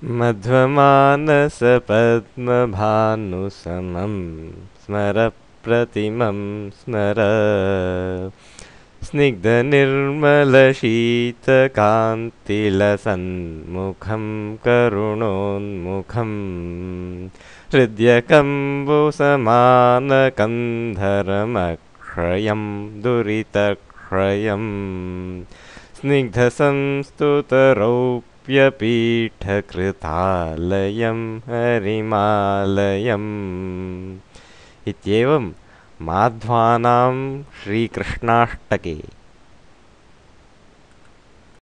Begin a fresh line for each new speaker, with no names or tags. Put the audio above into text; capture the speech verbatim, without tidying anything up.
मध्वमानसपद्मभानुसमं स्मरप्रतिमं स्मर स्निग्धनिर्मलशीतकान्तिलसन्मुखं करुणोन्मुखं हृद्यकम्बुसमानकन्धरमक्षयं दुरितक्षयं स्निग्धसंस्तुतरौप्यपीठकृतालयं हरिमालयम् इत्येवं माध्वानां श्रीकृष्णाष्टके